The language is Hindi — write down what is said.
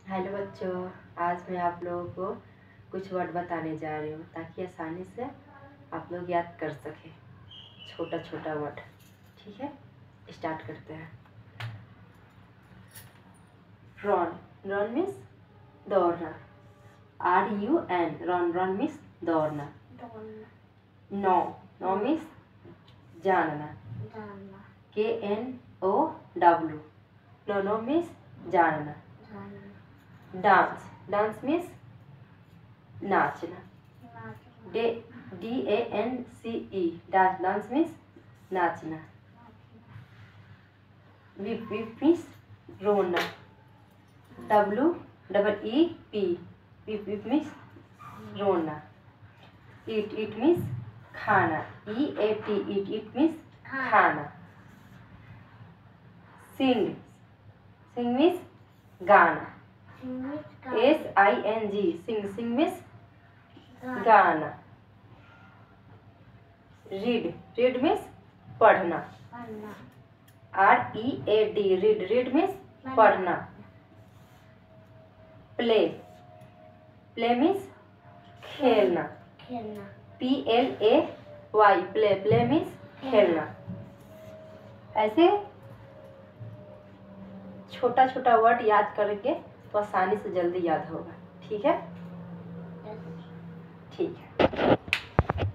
हेलो बच्चों, आज मैं आप लोगों को कुछ वर्ड बताने जा रही हूँ ताकि आसानी से आप लोग याद कर सकें छोटा छोटा वर्ड। ठीक है, स्टार्ट करते हैं। रन। रन मीन्स दौड़ना। RUN। रन। रन मीन्स दौड़ना। नो। नो मीन्स जानना। KNOW। नो नो मीन्स जानना। डांस। डांस मीन्स नाचना। DANCE। डांस। डांस मीन्स नाचना। वीप। वीप मीन्स रोना। WEEP। वीप। वीप मीन्स रोना। ईट। ईट मीन्स खाना। EAT। ईट। ईट मीन्स खाना। सिंग। सिंग मीन्स गाना। SING। सिंग। सिंग मीन्स गाना। रीड। रीड मीन्स पढ़ना। READ। रीड। रीड मीन्स पढ़ना। प्ले। प्ले मीन्स खेलना। PLAY। प्ले। प्ले मीन्स खेलना। ऐसे छोटा छोटा वर्ड याद करके तो आसानी से जल्दी याद होगा। ठीक है, ठीक है।